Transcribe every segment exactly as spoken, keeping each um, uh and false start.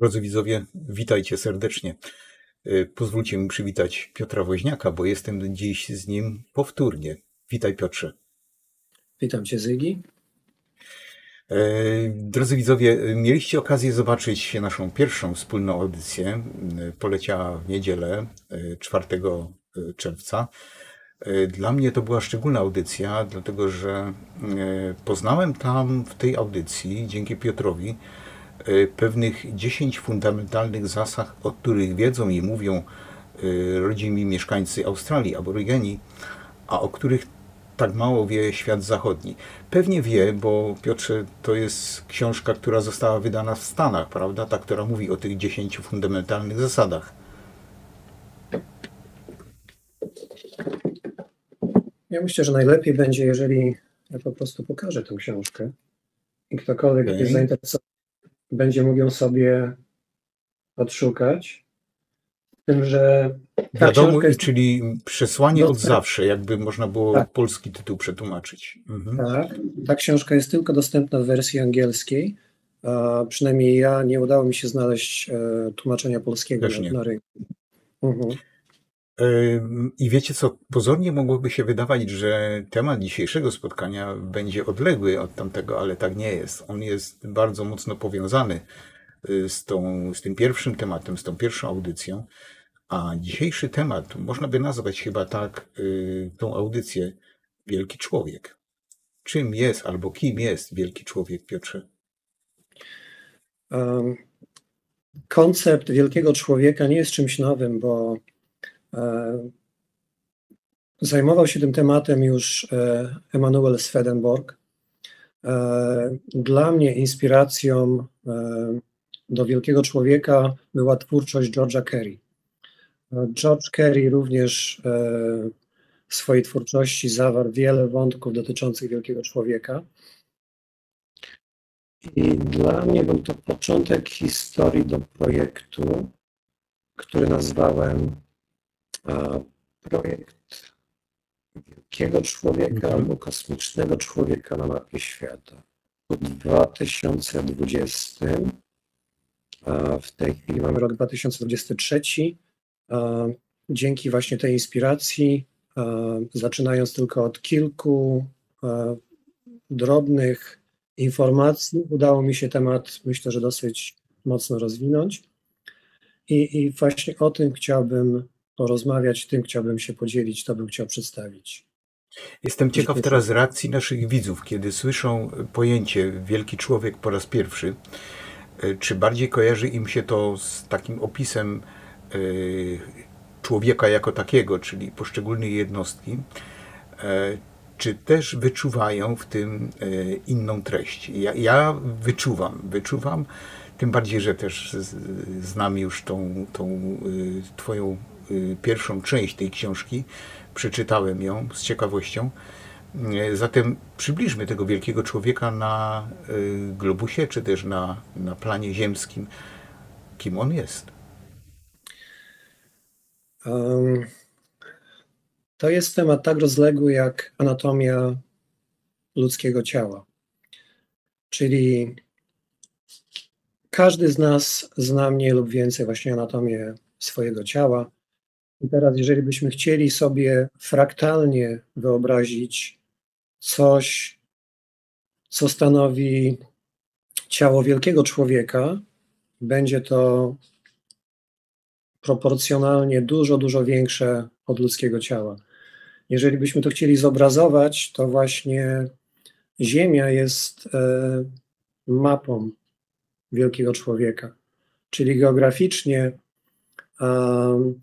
Drodzy widzowie, witajcie serdecznie. Y, Pozwólcie mi przywitać Piotra Woźniaka, bo jestem dziś z nim powtórnie. Witaj, Piotrze. Witam Cię, Zygi. Y, Drodzy widzowie, mieliście okazję zobaczyć naszą pierwszą wspólną audycję. Y, Poleciała w niedzielę, y, czwartego czerwca. Y, Dla mnie to była szczególna audycja, dlatego że y, poznałem tam w tej audycji, dzięki Piotrowi, y, pewnych dziesięć fundamentalnych zasad, o których wiedzą i mówią y, rodzimi mieszkańcy Australii, aborygeni, a o których tak mało wie świat zachodni. Pewnie wie, bo Piotrze, to jest książka, która została wydana w Stanach, prawda? Ta, która mówi o tych dziesięciu fundamentalnych zasadach. Ja myślę, że najlepiej będzie, jeżeli ja po prostu pokażę tę książkę i ktokolwiek Okej. jest zainteresowany, będzie mógł ją sobie odszukać. Z tym, że ta Wiadomo, książka jest czyli przesłanie od dostępna. zawsze, jakby można było Tak, polski tytuł przetłumaczyć. Mhm. tak. Ta książka jest tylko dostępna w wersji angielskiej. A przynajmniej ja nie udało mi się znaleźć e, tłumaczenia polskiego Też na, nie. na rynku. Mhm. Ym, I wiecie co, pozornie mogłoby się wydawać, że temat dzisiejszego spotkania będzie odległy od tamtego, ale tak nie jest. On jest bardzo mocno powiązany y, z tą, z tym pierwszym tematem, z tą pierwszą audycją. A dzisiejszy temat można by nazwać chyba tak y, tą audycję Wielki Człowiek. Czym jest albo kim jest wielki człowiek, Piotrze? Um, koncept wielkiego człowieka nie jest czymś nowym, bo e, zajmował się tym tematem już e, Emanuel Swedenborg. E, Dla mnie inspiracją e, do wielkiego człowieka była twórczość George'a Carey. E, George Carey również e, w swojej twórczości zawarł wiele wątków dotyczących wielkiego człowieka. I dla mnie był to początek historii do projektu, który nazwałem e, projekt wielkiego człowieka Mhm. albo kosmicznego człowieka na mapie świata. W dwa tysiące dwudziestym, a w tej chwili mamy rok dwa tysiące dwudziesty trzeci, a dzięki właśnie tej inspiracji, a zaczynając tylko od kilku a, drobnych informacji, udało mi się temat, myślę, że dosyć mocno rozwinąć. I, i właśnie o tym chciałbym porozmawiać, tym chciałbym się podzielić, to bym chciał przedstawić. Jestem ciekaw Dzisiejszy- teraz reakcji naszych widzów, kiedy słyszą pojęcie wielki człowiek po raz pierwszy. Y, Czy bardziej kojarzy im się to z takim opisem y, człowieka jako takiego, czyli poszczególnej jednostki, e, czy też wyczuwają w tym e, inną treść? Ja, ja wyczuwam, wyczuwam, tym bardziej, że też z- znam już tą, tą y, twoją y, pierwszą część tej książki, przeczytałem ją z ciekawością. E, Zatem przybliżmy tego wielkiego człowieka na y, globusie, czy też na, na planie ziemskim. Kim on jest? Um, to jest temat tak rozległy jak anatomia ludzkiego ciała. Czyli każdy z nas zna mniej lub więcej właśnie anatomię swojego ciała. I teraz, jeżeli byśmy chcieli sobie fraktalnie wyobrazić coś, co stanowi ciało wielkiego człowieka, będzie to proporcjonalnie dużo, dużo większe od ludzkiego ciała. Jeżeli byśmy to chcieli zobrazować, to właśnie Ziemia jest e, mapą wielkiego człowieka, czyli geograficznie um,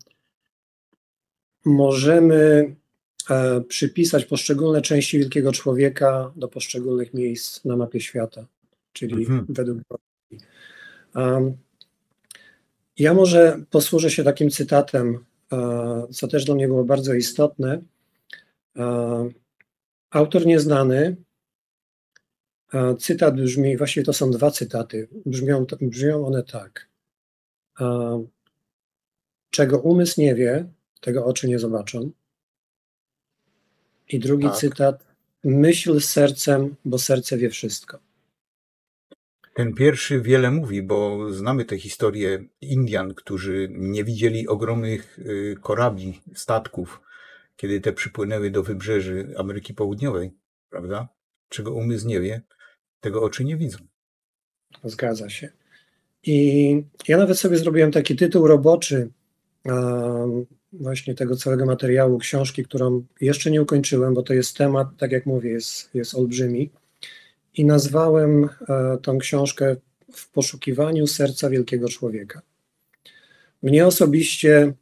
możemy e, przypisać poszczególne części wielkiego człowieka do poszczególnych miejsc na mapie świata, czyli Mhm. według geografii. Um, ja może posłużę się takim cytatem, e, co też dla mnie było bardzo istotne. E, autor nieznany, e, cytat brzmi, właściwie to są dwa cytaty, brzmią, brzmią one tak. E, czego umysł nie wie, tego oczy nie zobaczą. I drugi Tak. cytat, myśl z sercem, bo serce wie wszystko. Ten pierwszy wiele mówi, bo znamy tę historię Indian, którzy nie widzieli ogromnych y, korabli, statków, kiedy te przypłynęły do wybrzeży Ameryki Południowej, prawda? Czego umysł nie wie, tego oczy nie widzą. Zgadza się. I ja nawet sobie zrobiłem taki tytuł roboczy um, właśnie tego całego materiału, książki, którą jeszcze nie ukończyłem, bo to jest temat, tak jak mówię, jest, jest olbrzymi. I nazwałem e, tą książkę W poszukiwaniu serca wielkiego człowieka. Mnie osobiście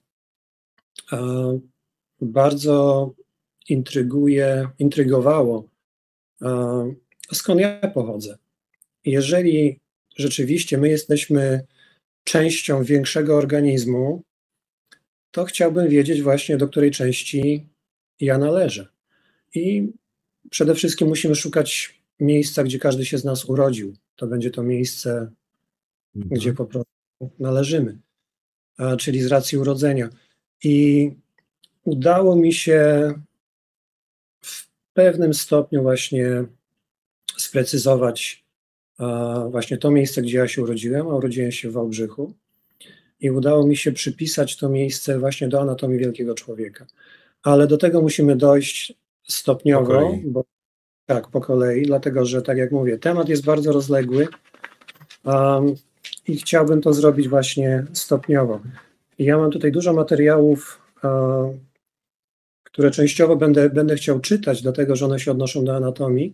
e, bardzo intryguje, intrygowało, e, skąd ja pochodzę. Jeżeli rzeczywiście my jesteśmy częścią większego organizmu, to chciałbym wiedzieć właśnie, do której części ja należę. I przede wszystkim musimy szukać miejsca, gdzie każdy się z nas urodził. To będzie to miejsce, mhm. gdzie po prostu należymy, a, czyli z racji urodzenia. I udało mi się w pewnym stopniu właśnie sprecyzować a, właśnie to miejsce, gdzie ja się urodziłem, a urodziłem się w Wałbrzychu. I udało mi się przypisać to miejsce właśnie do anatomii wielkiego człowieka. Ale do tego musimy dojść stopniowo, bo tak, po kolei, dlatego że, tak jak mówię, temat jest bardzo rozległy um, i chciałbym to zrobić właśnie stopniowo. I ja mam tutaj dużo materiałów, um, które częściowo będę, będę chciał czytać, dlatego że one się odnoszą do anatomii.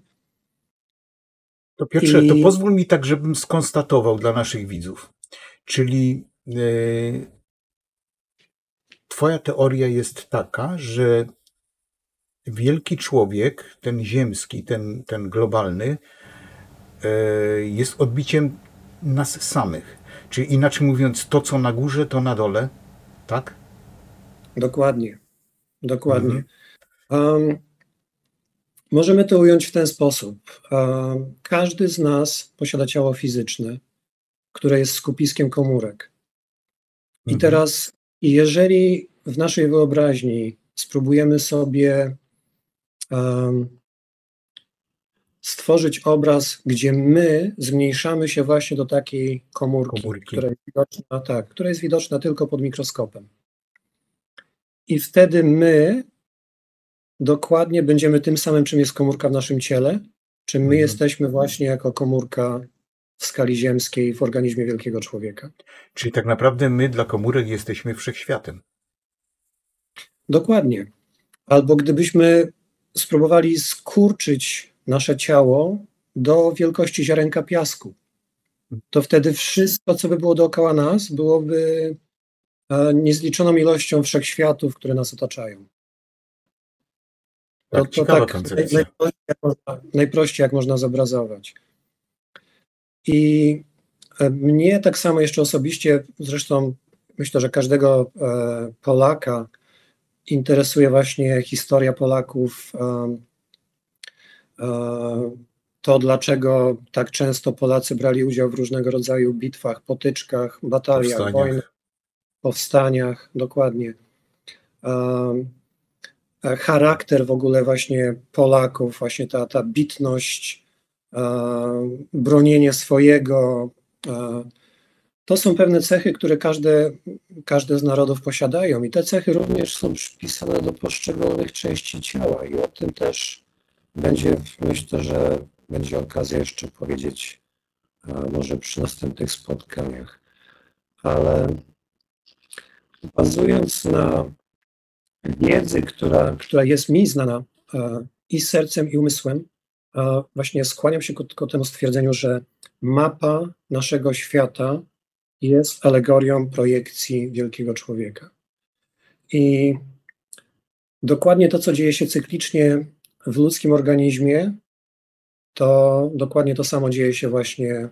To Piotrze, I... to pozwól mi tak, żebym skonstatował dla naszych widzów. Czyli yy, twoja teoria jest taka, że wielki człowiek, ten ziemski, ten, ten globalny, jest odbiciem nas samych. Czyli inaczej mówiąc, to co na górze, to na dole, tak? Dokładnie, dokładnie. Mhm. Um, możemy to ująć w ten sposób. Um, każdy z nas posiada ciało fizyczne, które jest skupiskiem komórek. I mhm. teraz, jeżeli w naszej wyobraźni spróbujemy sobie um, stworzyć obraz, gdzie my zmniejszamy się właśnie do takiej komórki, komórki. Która, jest widoczna, tak, która jest widoczna tylko pod mikroskopem. I wtedy my dokładnie będziemy tym samym, czym jest komórka w naszym ciele, czym my mhm. jesteśmy właśnie jako komórka w skali ziemskiej w organizmie wielkiego człowieka. Czyli tak naprawdę my dla komórek jesteśmy wszechświatem. Dokładnie. Albo gdybyśmy spróbowali skurczyć nasze ciało do wielkości ziarenka piasku, to wtedy wszystko, co by było dookoła nas, byłoby niezliczoną ilością wszechświatów, które nas otaczają. Tak, to, to tak najprościej jak, można, najprościej jak można zobrazować. I mnie tak samo jeszcze osobiście, zresztą myślę, że każdego Polaka interesuje właśnie historia Polaków, to dlaczego tak często Polacy brali udział w różnego rodzaju bitwach, potyczkach, bataliach, powstaniach. wojnach, powstaniach, dokładnie. Charakter w ogóle właśnie Polaków, właśnie ta, ta bitność, bronienie swojego, to są pewne cechy, które każde, każde z narodów posiadają i te cechy również są przypisane do poszczególnych części ciała i o tym też będzie, myślę, że będzie okazja jeszcze powiedzieć może przy następnych spotkaniach, ale bazując na wiedzy, która, która jest mi znana i sercem, i umysłem, właśnie skłaniam się ku, ku temu stwierdzeniu, że mapa naszego świata jest alegorią projekcji wielkiego człowieka. I dokładnie to, co dzieje się cyklicznie w ludzkim organizmie, to dokładnie to samo dzieje się właśnie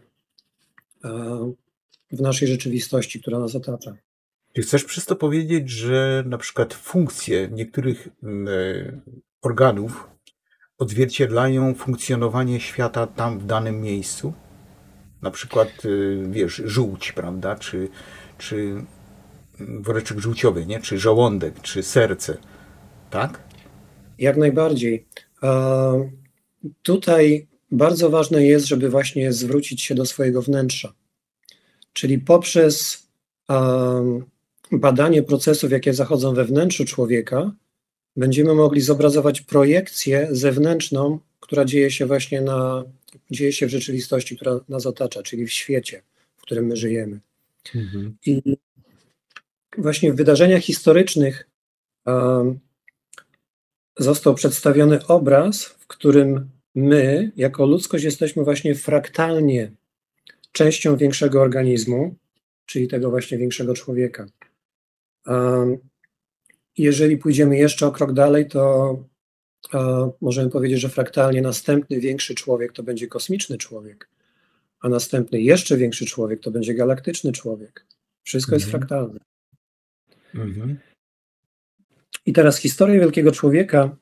w naszej rzeczywistości, która nas otacza. Czy chcesz przez to powiedzieć, że na przykład funkcje niektórych organów odzwierciedlają funkcjonowanie świata tam w danym miejscu? Na przykład, wiesz, żółć, prawda, czy, czy woreczek żółciowy, nie? Czy żołądek, czy serce, tak? Jak najbardziej. Tutaj bardzo ważne jest, żeby właśnie zwrócić się do swojego wnętrza. Czyli poprzez um, badanie procesów, jakie zachodzą we wnętrzu człowieka, będziemy mogli zobrazować projekcję zewnętrzną, która dzieje się właśnie na, dzieje się w rzeczywistości, która nas otacza, czyli w świecie, w którym my żyjemy. Mhm. I właśnie w wydarzeniach historycznych um, został przedstawiony obraz, w którym my, jako ludzkość, jesteśmy właśnie fraktalnie częścią większego organizmu, czyli tego właśnie większego człowieka. Um, jeżeli pójdziemy jeszcze o krok dalej, to um, możemy powiedzieć, że fraktalnie następny większy człowiek to będzie kosmiczny człowiek, a następny jeszcze większy człowiek to będzie galaktyczny człowiek. Wszystko mhm. jest fraktalne. Mhm. I teraz historia wielkiego człowieka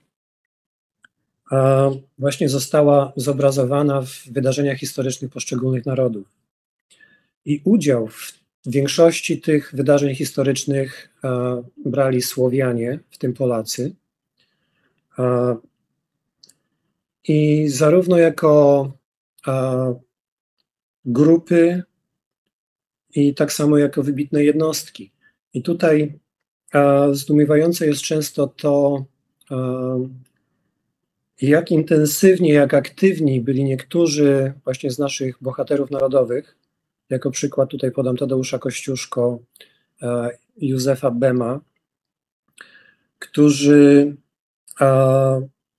a, właśnie została zobrazowana w wydarzeniach historycznych poszczególnych narodów. I udział w większości tych wydarzeń historycznych a, brali Słowianie, w tym Polacy. A, I zarówno jako a, grupy, i tak samo jako wybitne jednostki. I tutaj a, zdumiewające jest często to, a, jak intensywnie, jak aktywni byli niektórzy właśnie z naszych bohaterów narodowych. Jako przykład tutaj podam Tadeusza Kościuszko, a, Józefa Bema, którzy a,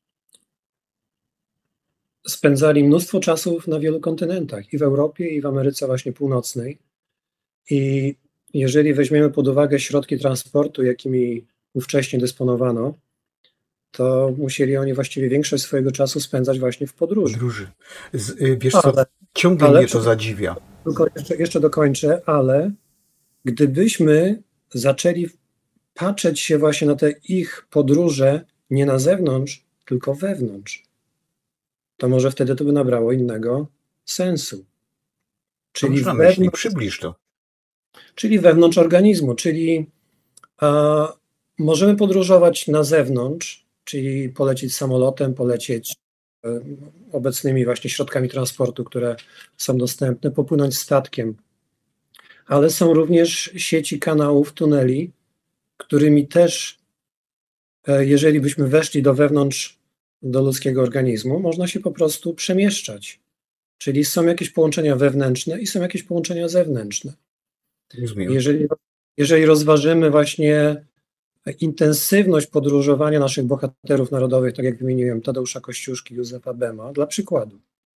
spędzali mnóstwo czasu na wielu kontynentach, i w Europie, i w Ameryce właśnie Północnej. I jeżeli weźmiemy pod uwagę środki transportu, jakimi ówcześnie dysponowano, to musieli oni właściwie większość swojego czasu spędzać właśnie w podróży. podróży. Z, wiesz co, ale, ciągle ale, mnie to zadziwia. Tylko jeszcze, jeszcze dokończę, ale gdybyśmy zaczęli patrzeć się właśnie na te ich podróże nie na zewnątrz, tylko wewnątrz, to może wtedy to by nabrało innego sensu. Czyli wewnątrz, przybliż to. Czyli wewnątrz organizmu, czyli a, możemy podróżować na zewnątrz, czyli polecieć samolotem, polecieć a, obecnymi właśnie środkami transportu, które są dostępne, popłynąć statkiem. Ale są również sieci kanałów, tuneli, którymi też, a, jeżeli byśmy weszli do wewnątrz, do ludzkiego organizmu, można się po prostu przemieszczać. Czyli są jakieś połączenia wewnętrzne i są jakieś połączenia zewnętrzne. Jeżeli, jeżeli rozważymy właśnie intensywność podróżowania naszych bohaterów narodowych, tak jak wymieniłem, Tadeusza Kościuszki, Józefa Bema, dla przykładu,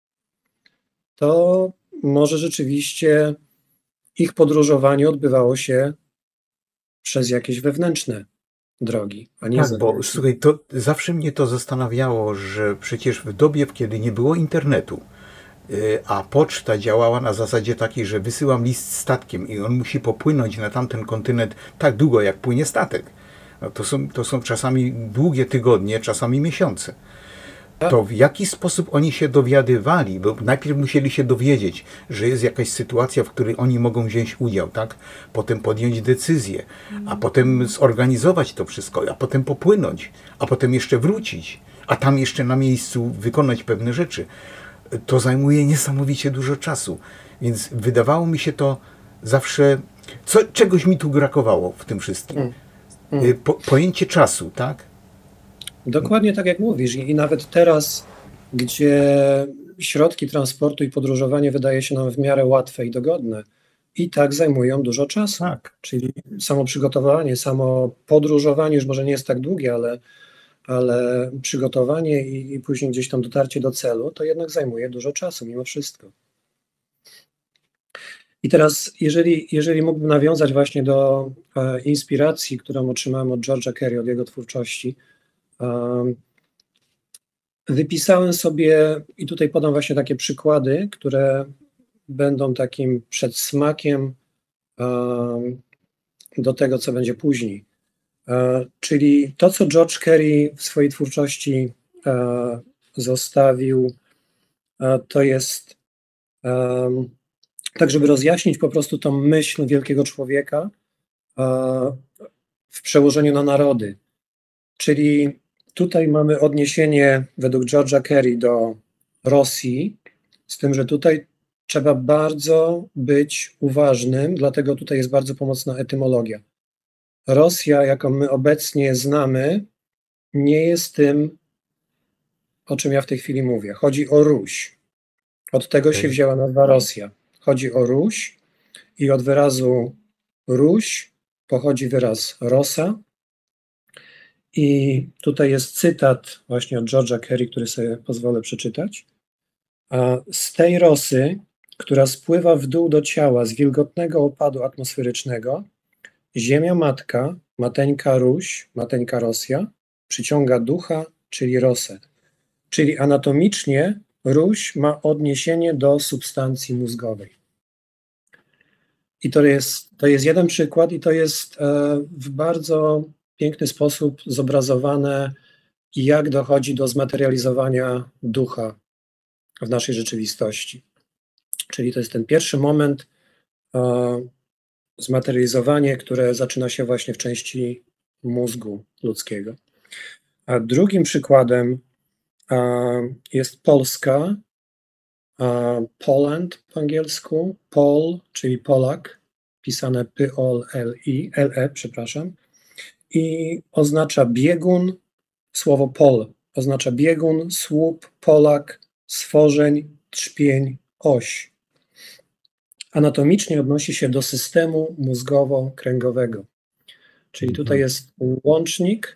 to może rzeczywiście ich podróżowanie odbywało się przez jakieś wewnętrzne drogi, a nie tak, zewnętrzne. Bo słuchaj, to zawsze mnie to zastanawiało, że przecież w dobie, kiedy nie było internetu, a poczta działała na zasadzie takiej, że wysyłam list statkiem i on musi popłynąć na tamten kontynent tak długo, jak płynie statek. No to są, to są czasami długie tygodnie, czasami miesiące. To w jaki sposób oni się dowiadywali? Bo najpierw musieli się dowiedzieć, że jest jakaś sytuacja, w której oni mogą wziąć udział, tak? Potem podjąć decyzję, a potem zorganizować to wszystko, a potem popłynąć, a potem jeszcze wrócić, a tam jeszcze na miejscu wykonać pewne rzeczy. To zajmuje niesamowicie dużo czasu, więc wydawało mi się to zawsze, co, czegoś mi tu brakowało w tym wszystkim. Mm. Mm. Po, pojęcie czasu, tak? Dokładnie tak jak mówisz. I nawet teraz, gdzie środki transportu i podróżowanie wydaje się nam w miarę łatwe i dogodne, i tak zajmują dużo czasu. Tak. Czyli samo przygotowanie, samo podróżowanie już może nie jest tak długie, ale ale przygotowanie i, i później gdzieś tam dotarcie do celu, to jednak zajmuje dużo czasu mimo wszystko. I teraz, jeżeli, jeżeli mógłbym nawiązać właśnie do e, inspiracji, którą otrzymałem od George'a Carey, od jego twórczości, e, wypisałem sobie, i tutaj podam właśnie takie przykłady, które będą takim przedsmakiem e, do tego, co będzie później. Czyli to, co George Carey w swojej twórczości zostawił, to jest tak, żeby rozjaśnić po prostu tą myśl wielkiego człowieka w przełożeniu na narody. Czyli tutaj mamy odniesienie według George'a Carey do Rosji, z tym, że tutaj trzeba bardzo być uważnym, dlatego tutaj jest bardzo pomocna etymologia. Rosja, jaką my obecnie znamy, nie jest tym, o czym ja w tej chwili mówię. Chodzi o Ruś. Od tego Okej. się wzięła nazwa Rosja. Chodzi o Ruś i od wyrazu Ruś pochodzi wyraz Rosa. I tutaj jest cytat właśnie od George'a Carey, który sobie pozwolę przeczytać. A z tej rosy, która spływa w dół do ciała z wilgotnego opadu atmosferycznego, Ziemia Matka, mateńka Ruś, mateńka Rosja, przyciąga ducha, czyli rosę. Czyli anatomicznie Ruś ma odniesienie do substancji mózgowej. I to jest, to jest jeden przykład i to jest e, w bardzo piękny sposób zobrazowane, jak dochodzi do zmaterializowania ducha w naszej rzeczywistości. Czyli to jest ten pierwszy moment, e, zmaterializowanie, które zaczyna się właśnie w części mózgu ludzkiego. A drugim przykładem e, jest Polska, e, Poland po angielsku, Pol, czyli Polak, pisane P O L I, L E, przepraszam, i oznacza biegun, słowo pol oznacza biegun, słup, Polak, stworzeń, trzpień, oś. Anatomicznie odnosi się do systemu mózgowo-kręgowego. Czyli tutaj jest łącznik,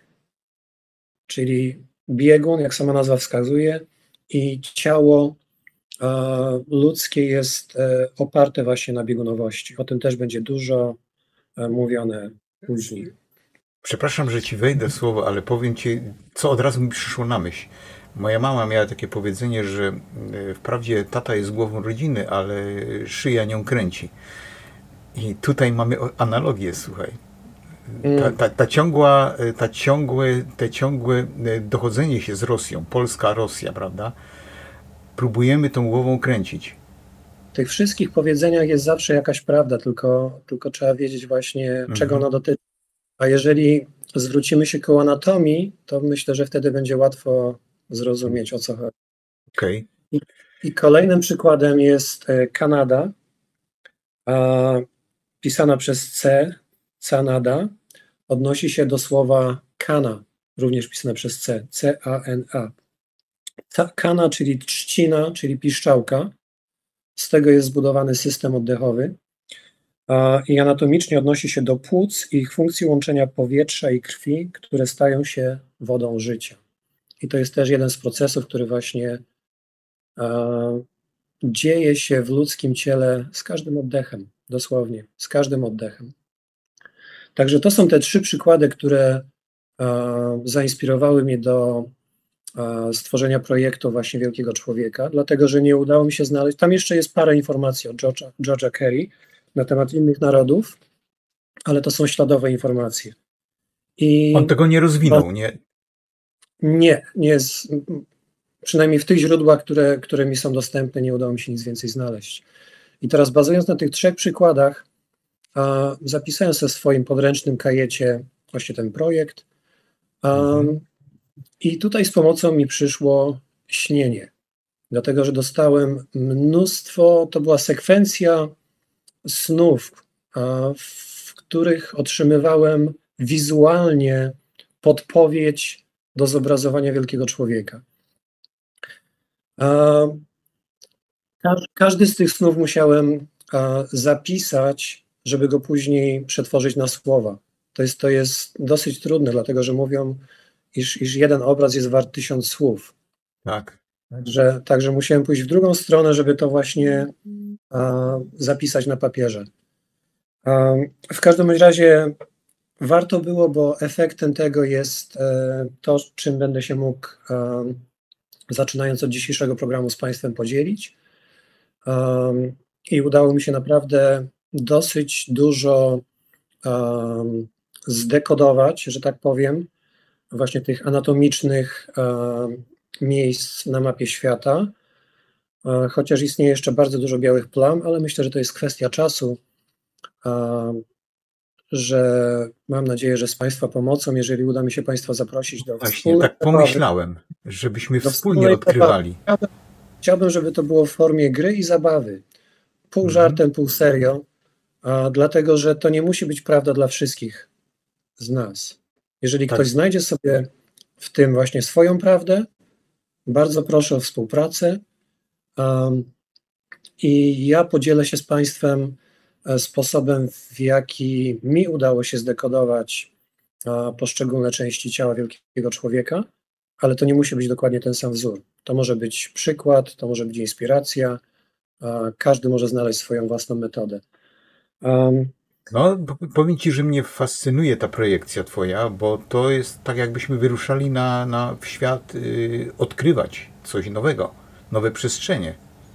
czyli biegun, jak sama nazwa wskazuje, i ciało e, ludzkie jest e, oparte właśnie na biegunowości. O tym też będzie dużo e, mówione później. Przepraszam, że ci wejdę w słowo, ale powiem ci, co od razu mi przyszło na myśl. Moja mama miała takie powiedzenie, że e, wprawdzie tata jest głową rodziny, ale szyja nią kręci. I tutaj mamy o- analogię, słuchaj. Ta, ta, ta ciągła, e, ta ciągłe, te ciągłe e, dochodzenie się z Rosją, Polska, Rosja, prawda? Próbujemy tą głową kręcić. W tych wszystkich powiedzeniach jest zawsze jakaś prawda, tylko, tylko trzeba wiedzieć właśnie, czego Mhm. ona dotyczy. A jeżeli zwrócimy się ku anatomii, to myślę, że wtedy będzie łatwo zrozumieć, o co chodzi. Okej. I, i kolejnym przykładem jest e, Kanada, a, pisana przez C, Canada, odnosi się do słowa kana, również pisane przez C, C A N A. Ta kana, czyli trzcina, czyli piszczałka, z tego jest zbudowany system oddechowy a, i anatomicznie odnosi się do płuc i ich funkcji łączenia powietrza i krwi, które stają się wodą życia. I to jest też jeden z procesów, który właśnie a, dzieje się w ludzkim ciele z każdym oddechem, dosłownie, z każdym oddechem. Także to są te trzy przykłady, które a, zainspirowały mnie do a, stworzenia projektu właśnie Wielkiego Człowieka, dlatego że nie udało mi się znaleźć, tam jeszcze jest parę informacji od George'a, George'a Carey na temat innych narodów, ale to są śladowe informacje. I On tego nie rozwinął, nie? nie, nie jest, przynajmniej w tych źródłach, które, które mi są dostępne, nie udało mi się nic więcej znaleźć. I teraz bazując na tych trzech przykładach, a, zapisałem sobie w swoim podręcznym kajecie właśnie ten projekt. A, Mhm. I tutaj z pomocą mi przyszło śnienie, dlatego że dostałem mnóstwo, to była sekwencja snów, a, w których otrzymywałem wizualnie podpowiedź do zobrazowania wielkiego człowieka. A, każ- każdy z tych snów musiałem a, zapisać, żeby go później przetworzyć na słowa. To jest, to jest dosyć trudne, dlatego że mówią, iż, iż jeden obraz jest wart tysiąc słów. Tak. Także, także musiałem pójść w drugą stronę, żeby to właśnie a, zapisać na papierze. A, w każdym bądź razie warto było, bo efektem tego jest e, to, czym będę się mógł, e, zaczynając od dzisiejszego programu, z Państwem podzielić. Um, I udało mi się naprawdę dosyć dużo um, zdekodować, że tak powiem, właśnie tych anatomicznych um, miejsc na mapie świata, um, chociaż istnieje jeszcze bardzo dużo białych plam, ale myślę, że to jest kwestia czasu, um, że mam nadzieję, że z Państwa pomocą, jeżeli uda mi się Państwa zaprosić do Właśnie, wspólnej tak zabawy, pomyślałem, żebyśmy do wspólnie wspólnej odkrywali. zabawy, chciałbym, żeby to było w formie gry i zabawy. Pół Mhm. żartem, pół serio, a, dlatego że to nie musi być prawda dla wszystkich z nas. Jeżeli Tak. ktoś znajdzie sobie w tym właśnie swoją prawdę, bardzo proszę o współpracę. Um, I ja podzielę się z Państwem sposobem, w jaki mi udało się zdekodować a, poszczególne części ciała wielkiego człowieka, ale to nie musi być dokładnie ten sam wzór. To może być przykład, to może być inspiracja, a, każdy może znaleźć swoją własną metodę. Um, No, p- powiem Ci, że mnie fascynuje ta projekcja Twoja, bo to jest tak, jakbyśmy wyruszali na, na, w świat y, odkrywać coś nowego, nowe przestrzenie.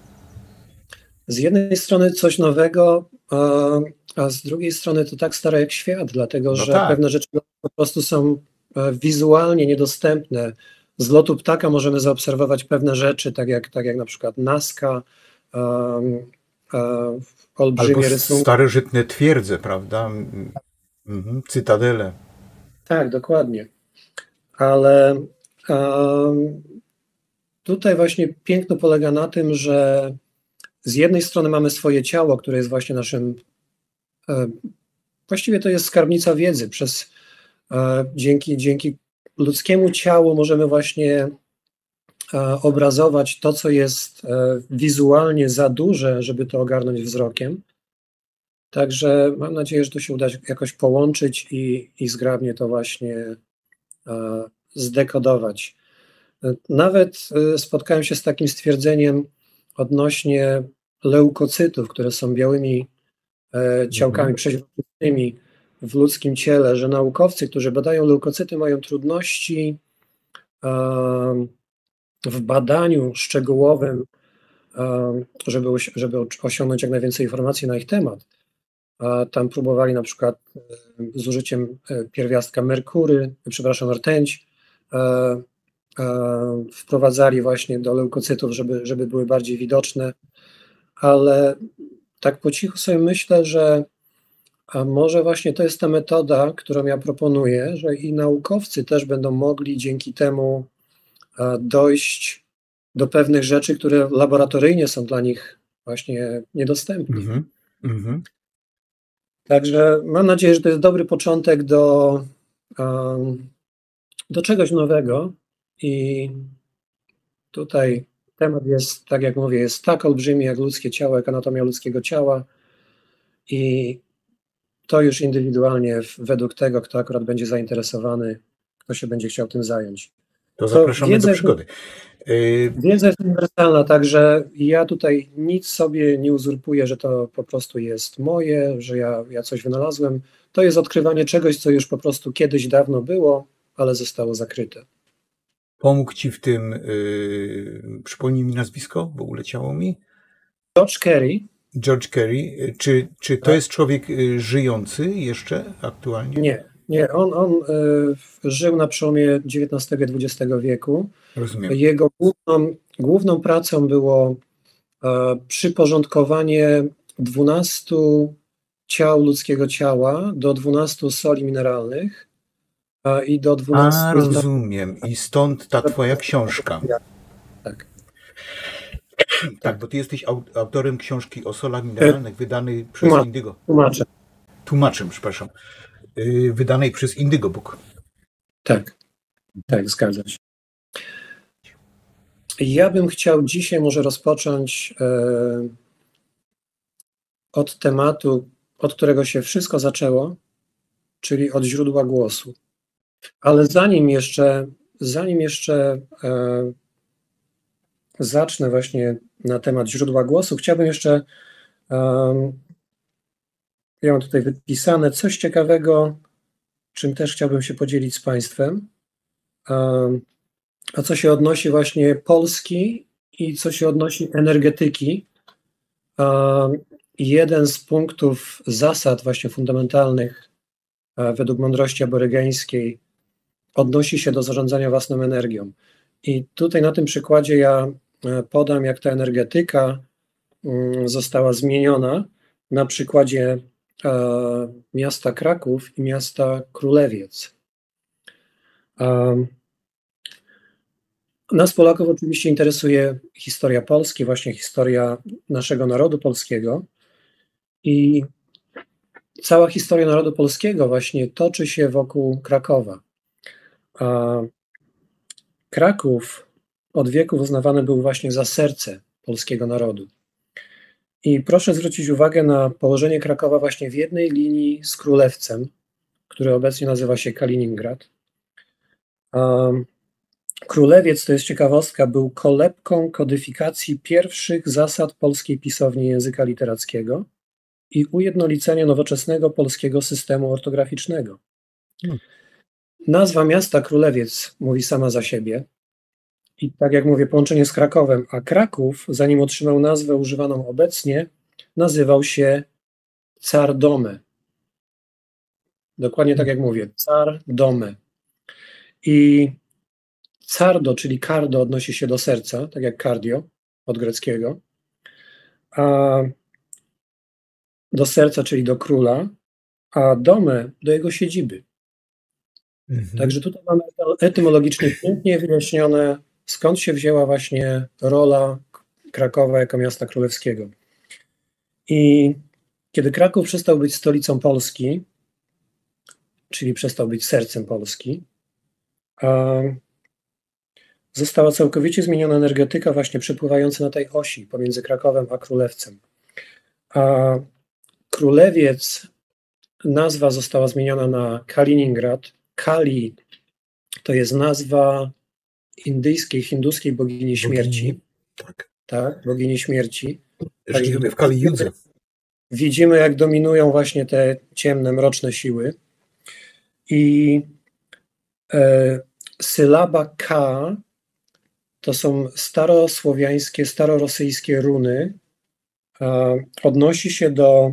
z jednej strony coś nowego, a, a z drugiej strony to tak stare jak świat, dlatego No że tak. pewne rzeczy po prostu są e, wizualnie niedostępne. Z lotu ptaka możemy zaobserwować pewne rzeczy, tak jak, tak jak na przykład Nazca, um, um, olbrzymie Albo rysunki. starożytne twierdze, prawda? Mhm. Cytadele. Tak, dokładnie. Ale um, tutaj właśnie piękno polega na tym, że z jednej strony mamy swoje ciało, które jest właśnie naszym, e, właściwie to jest skarbnica wiedzy. Przez, e, dzięki, dzięki ludzkiemu ciału możemy właśnie e, obrazować to, co jest e, wizualnie za duże, żeby to ogarnąć wzrokiem. Także mam nadzieję, że to się uda jakoś połączyć i, i zgrabnie to właśnie e, zdekodować. Nawet e, spotkałem się z takim stwierdzeniem odnośnie leukocytów, które są białymi e, ciałkami Mhm. przeźroczystymi w ludzkim ciele, że naukowcy, którzy badają leukocyty, mają trudności e, w badaniu szczegółowym, e, żeby, osi- żeby osiągnąć jak najwięcej informacji na ich temat. A tam próbowali na przykład e, z użyciem e, pierwiastka merkury, przepraszam, rtęć, e, e, wprowadzali właśnie do leukocytów, żeby, żeby były bardziej widoczne, ale tak po cichu sobie myślę, że a może właśnie to jest ta metoda, którą ja proponuję, że i naukowcy też będą mogli dzięki temu e, dojść do pewnych rzeczy, które laboratoryjnie są dla nich właśnie niedostępne. Mhm. Mhm. Także mam nadzieję, że to jest dobry początek do, um, do czegoś nowego i tutaj temat jest, tak jak mówię, jest tak olbrzymi jak ludzkie ciało, jak anatomia ludzkiego ciała i to już indywidualnie w- według tego, kto akurat będzie zainteresowany, kto się będzie chciał tym zająć. To To zapraszamy do wiedza jest, przygody. Y, wiedza jest uniwersalna, także ja tutaj nic sobie nie uzurpuję, że to po prostu jest moje, że ja, ja coś wynalazłem. To jest odkrywanie czegoś, co już po prostu kiedyś dawno było, ale zostało zakryte. Pomógł Ci w tym, y, przypomnij mi nazwisko, bo uleciało mi. George Carey. George Carey. Czy, czy to Tak. jest człowiek y, żyjący jeszcze aktualnie? Nie, nie, on, on y, żył na przełomie dziewiętnastego i dwudziestego wieku. Rozumiem. Jego główną, główną pracą było e, przyporządkowanie dwunastu ciał ludzkiego ciała do dwunastu soli mineralnych e, i do dwunastu... A, rozumiem. I stąd ta Twoja książka. Tak. Tak, bo Ty jesteś au- autorem książki o solach mineralnych, wydanej przez Tłumacz. Indygo. Tłumaczę. Tłumaczem, przepraszam. Y, wydanej przez Indygo Book. Tak, tak, zgadza się. Ja bym chciał dzisiaj może rozpocząć e, od tematu, od którego się wszystko zaczęło, czyli od źródła głosu. Ale zanim jeszcze, zanim jeszcze e, zacznę właśnie na temat źródła głosu, chciałbym jeszcze, um, ja mam tutaj wypisane coś ciekawego, czym też chciałbym się podzielić z Państwem, um, a co się odnosi właśnie Polski i co się odnosi energetyki. Um, jeden z punktów zasad właśnie fundamentalnych e, według mądrości aborygeńskiej odnosi się do zarządzania własną energią. I tutaj na tym przykładzie ja podam, jak ta energetyka została zmieniona na przykładzie e, miasta Kraków i miasta Królewiec. Um, Nas Polaków oczywiście interesuje historia Polski, właśnie historia naszego narodu polskiego i cała historia narodu polskiego właśnie toczy się wokół Krakowa. A Kraków od wieków uznawany był właśnie za serce polskiego narodu. I proszę zwrócić uwagę na położenie Krakowa właśnie w jednej linii z Królewcem, który obecnie nazywa się Kaliningrad. Um, Królewiec, to jest ciekawostka, był kolebką kodyfikacji pierwszych zasad polskiej pisowni języka literackiego i ujednolicenia nowoczesnego polskiego systemu ortograficznego. Hmm. Nazwa miasta Królewiec mówi sama za siebie i tak jak mówię, połączenie z Krakowem, a Kraków, zanim otrzymał nazwę używaną obecnie, nazywał się Car Dome. Dokładnie tak jak mówię, Car Dome. I cardo, czyli cardo odnosi się do serca, tak jak cardio od greckiego, a do serca, czyli do króla, a dome do jego siedziby. Mhm. Także tutaj mamy etymologicznie pięknie wyjaśnione, skąd się wzięła właśnie rola Krakowa jako miasta królewskiego. I kiedy Kraków przestał być stolicą Polski, czyli przestał być sercem Polski, a została całkowicie zmieniona energetyka właśnie przepływająca na tej osi pomiędzy Krakowem a Królewcem. A Królewiec, nazwa została zmieniona na Kaliningrad. Kali to jest nazwa indyjskiej, hinduskiej bogini śmierci. Bogini, tak. Tak, bogini śmierci. Żyjemy w Kali Judze. Widzimy, jak dominują właśnie te ciemne, mroczne siły. I e, sylaba K to są starosłowiańskie, starorosyjskie runy. E, odnosi się do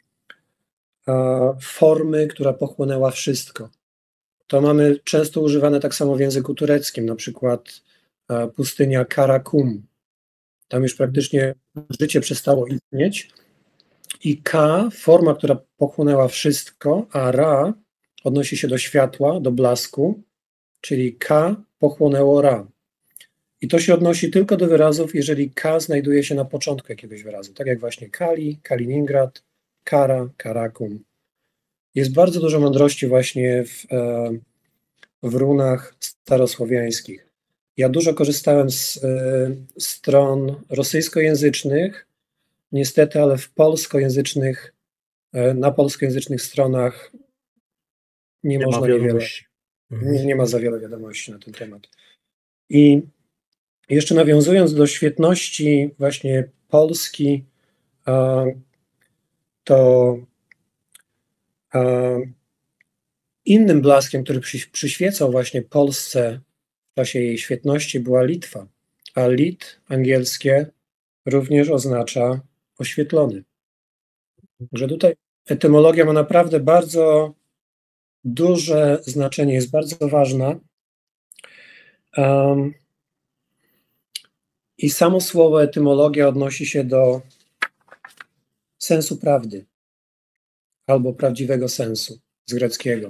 e, formy, która pochłonęła wszystko. To mamy często używane tak samo w języku tureckim, na przykład e, pustynia Karakum. Tam już praktycznie życie przestało istnieć. I K, forma, która pochłonęła wszystko, a Ra odnosi się do światła, do blasku, czyli K pochłonęło Ra. I to się odnosi tylko do wyrazów, jeżeli K znajduje się na początku jakiegoś wyrazu. Tak jak właśnie Kali, Kaliningrad, Kara, Karakum. Jest bardzo dużo mądrości właśnie w, w runach starosłowiańskich. Ja dużo korzystałem z y, stron rosyjskojęzycznych, niestety, ale w polskojęzycznych, y, na polskojęzycznych stronach nie, nie można niewiele, nie, nie ma za wiele wiadomości na ten temat. I jeszcze nawiązując do świetności właśnie Polski, y, to y, innym blaskiem, który przy, przyświecał właśnie Polsce w czasie jej świetności, była Litwa, a lit angielskie również oznacza oświetlony. Że tutaj etymologia ma naprawdę bardzo duże znaczenie, jest bardzo ważna. Um, I samo słowo etymologia odnosi się do sensu prawdy albo prawdziwego sensu z greckiego.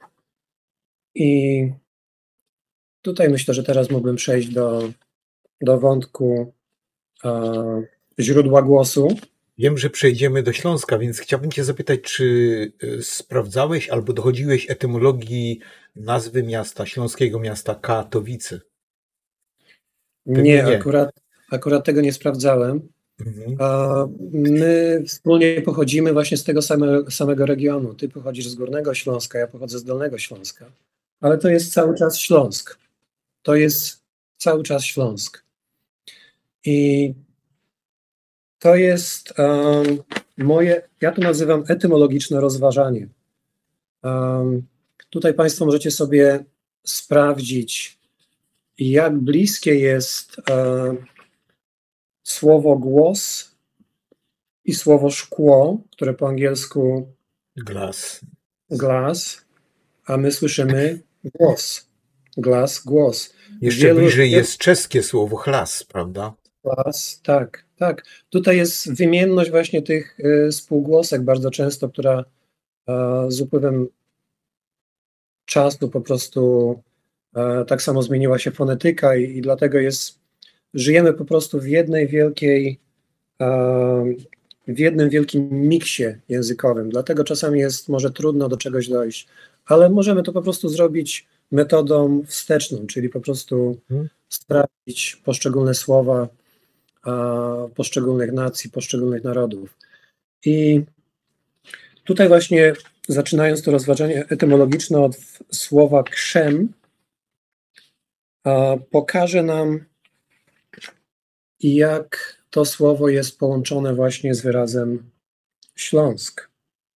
I tutaj myślę, że teraz mógłbym przejść do, do wątku e, źródła głosu. Wiem, że przejdziemy do Śląska, więc chciałbym cię zapytać, czy sprawdzałeś albo dochodziłeś etymologii nazwy miasta, śląskiego miasta Katowice? Nie, nie, Akurat, akurat tego nie sprawdzałem. Mhm. A my wspólnie pochodzimy właśnie z tego samego, samego regionu. Ty pochodzisz z Górnego Śląska, ja pochodzę z Dolnego Śląska. Ale to jest cały czas Śląsk. To jest cały czas Śląsk. I to jest um, moje, ja to nazywam etymologiczne rozważanie. Um, tutaj Państwo możecie sobie sprawdzić, jak bliskie jest um, słowo głos i słowo szkło, które po angielsku glass. glass, a my słyszymy głos. Glass, głos. Jeszcze Wielu... bliżej jest czeskie słowo chlas, prawda? Chlas, tak, tak. Tutaj jest wymienność właśnie tych y, spółgłosek bardzo często, która y, z upływem czasu po prostu Tak samo zmieniła się fonetyka i, i dlatego jest, żyjemy po prostu w jednej wielkiej, w jednym wielkim miksie językowym. Dlatego czasami jest może trudno do czegoś dojść, ale możemy to po prostu zrobić metodą wsteczną, czyli po prostu hmm. sprawdzić poszczególne słowa poszczególnych nacji, poszczególnych narodów. I tutaj właśnie, zaczynając to rozważanie etymologiczne od słowa krzem, pokaże nam, jak to słowo jest połączone właśnie z wyrazem Śląsk.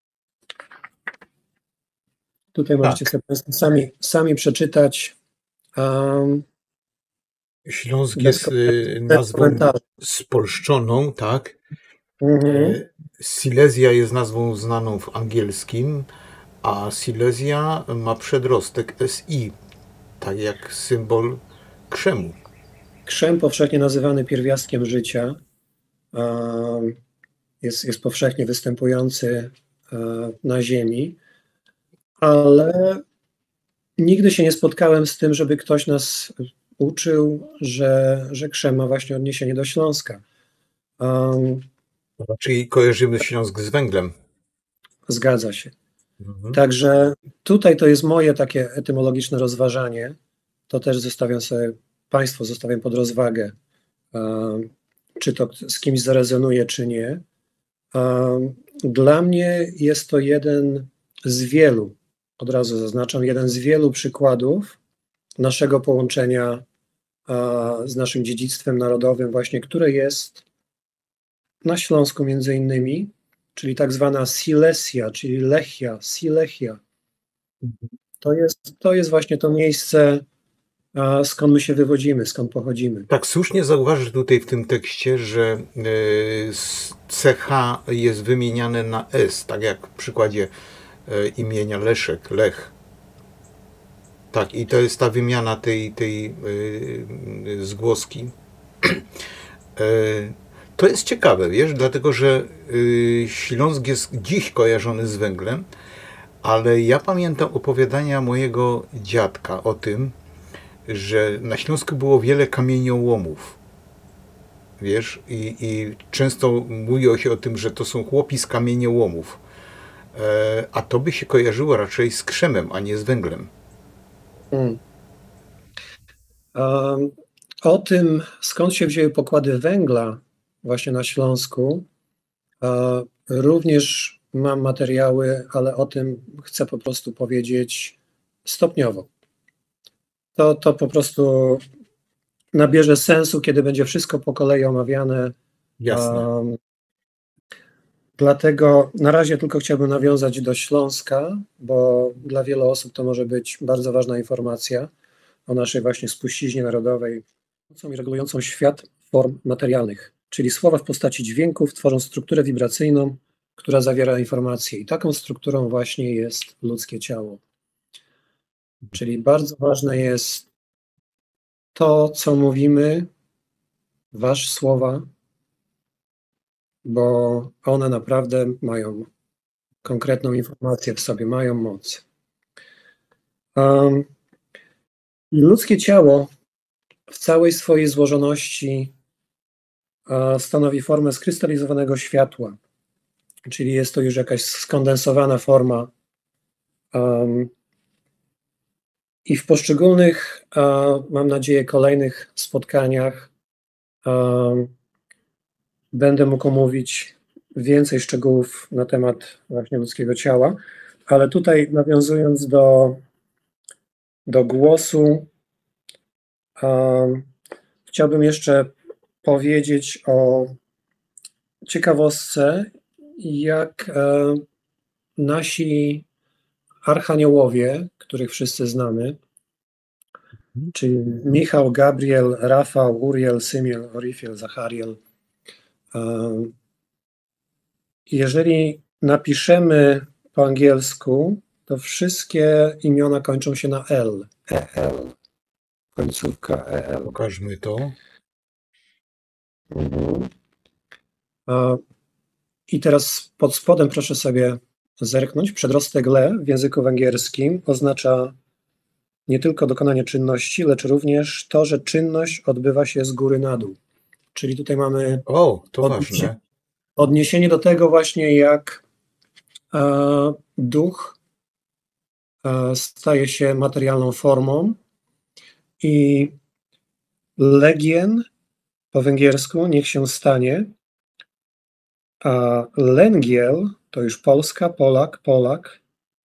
Tutaj możecie tak. sobie Państwo sami, sami przeczytać. Um, Śląsk jest nazwą spolszczoną, tak? Mhm. Silesia jest nazwą znaną w angielskim, a Silesia ma przedrostek S I, tak jak symbol krzemu. Krzem powszechnie nazywany pierwiastkiem życia. Jest, jest powszechnie występujący na Ziemi, ale nigdy się nie spotkałem z tym, żeby ktoś nas uczył, że, że krzem ma właśnie odniesienie do Śląska. Um, Czyli kojarzymy Śląsk z węglem. Zgadza się. Mhm. Także tutaj to jest moje takie etymologiczne rozważanie. To też zostawiam sobie, Państwo zostawiam pod rozwagę, um, czy to z kimś zarezonuje, czy nie. Um, dla mnie jest to jeden z wielu, od razu zaznaczam, jeden z wielu przykładów naszego połączenia a, z naszym dziedzictwem narodowym właśnie, które jest na Śląsku między innymi, czyli tak zwana Silesia, czyli Lechia, Silechia. To jest, to jest właśnie to miejsce, a, skąd my się wywodzimy, skąd pochodzimy. Tak, słusznie zauważysz tutaj w tym tekście, że y, C H jest wymieniane na S, tak jak w przykładzie y, imienia Leszek, Lech. Tak, i to jest ta wymiana tej, tej y, zgłoski. y, to jest ciekawe, wiesz, dlatego że y, Śląsk jest dziś kojarzony z węglem, ale ja pamiętam opowiadania mojego dziadka o tym, że na Śląsku było wiele kamieniołomów, wiesz, i, i często mówiło się o tym, że to są chłopi z kamieniołomów, e, a to by się kojarzyło raczej z krzemem, a nie z węglem. Hmm. Um, o tym, skąd się wzięły pokłady węgla właśnie na Śląsku, uh, również mam materiały, ale o tym chcę po prostu powiedzieć stopniowo. To, to po prostu nabierze sensu, kiedy będzie wszystko po kolei omawiane. Jasne. Um, dlatego na razie tylko chciałbym nawiązać do Śląska, bo dla wielu osób to może być bardzo ważna informacja o naszej właśnie spuściźnie narodowej, i regulującą świat form materialnych, czyli słowa w postaci dźwięków tworzą strukturę wibracyjną, która zawiera informacje i taką strukturą właśnie jest ludzkie ciało. Czyli bardzo ważne jest to, co mówimy, wasze słowa, bo one naprawdę mają konkretną informację w sobie, mają moc. Um, ludzkie ciało w całej swojej złożoności uh, stanowi formę skrystalizowanego światła, czyli jest to już jakaś skondensowana forma. Um, I w poszczególnych, uh, mam nadzieję, kolejnych spotkaniach um, będę mógł omówić więcej szczegółów na temat właśnie ludzkiego ciała, ale tutaj nawiązując do, do głosu, um, chciałbym jeszcze powiedzieć o ciekawostce, jak um, nasi archaniołowie, których wszyscy znamy, czyli Michał, Gabriel, Rafał, Uriel, Symiel, Orifiel, Zachariel. Jeżeli napiszemy po angielsku, to wszystkie imiona kończą się na L. E L. Końcówka E L. Pokażmy to. Mhm. I teraz pod spodem proszę sobie zerknąć. Przedrostek le w języku węgierskim oznacza nie tylko dokonanie czynności, lecz również to, że czynność odbywa się z góry na dół. Czyli tutaj mamy O, to odniesienie, ważne. odniesienie do tego właśnie, jak e, duch e, staje się materialną formą i legien po węgiersku niech się stanie, a lęgiel to już Polska, Polak, Polak,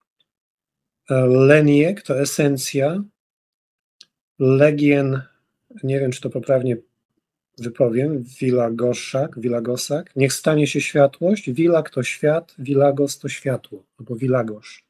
leniek to esencja, legien, nie wiem czy to poprawnie wypowiem, wilagoszak, wilagosak, niech stanie się światłość, wilag to świat, wilagos to światło, albo wilagosz.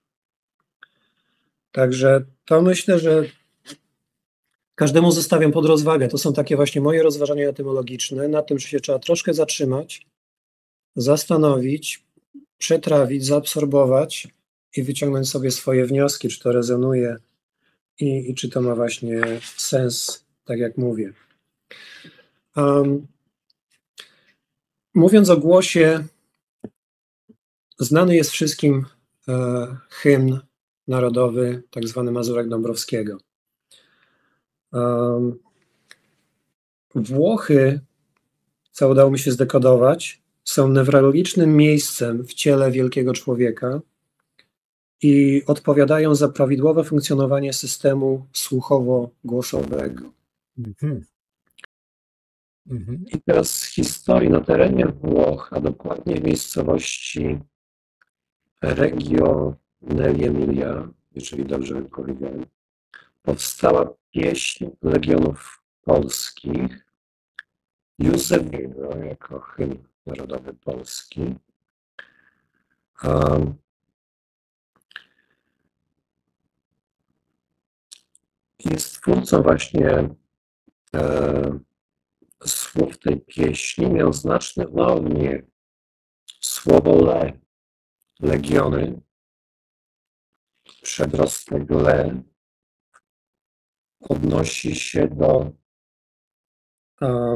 Także to myślę, że każdemu zostawiam pod rozwagę. To są takie właśnie moje rozważania etymologiczne, na tym, że się trzeba troszkę zatrzymać, zastanowić, przetrawić, zaabsorbować i wyciągnąć sobie swoje wnioski, czy to rezonuje i, i czy to ma właśnie sens, tak jak mówię. Um, mówiąc o głosie, znany jest wszystkim e, hymn narodowy, tak zwany Mazurek Dąbrowskiego. Um, Włochy, co udało mi się zdekodować, są newralgicznym miejscem w ciele wielkiego człowieka i odpowiadają za prawidłowe funkcjonowanie systemu słuchowo-głosowego. Mhm. Mhm. I teraz z historii na terenie Włoch, a dokładnie w miejscowości Reggio nell'Emilia, jeżeli dobrze wypowiedziałem, powstała pieśń Legionów Polskich Józefiego jako hymn narodowy Polski. Um, jest twórcą właśnie e, słów tej pieśni, miał znaczny wnornie słowo le, legiony, przedrostek le odnosi się do a,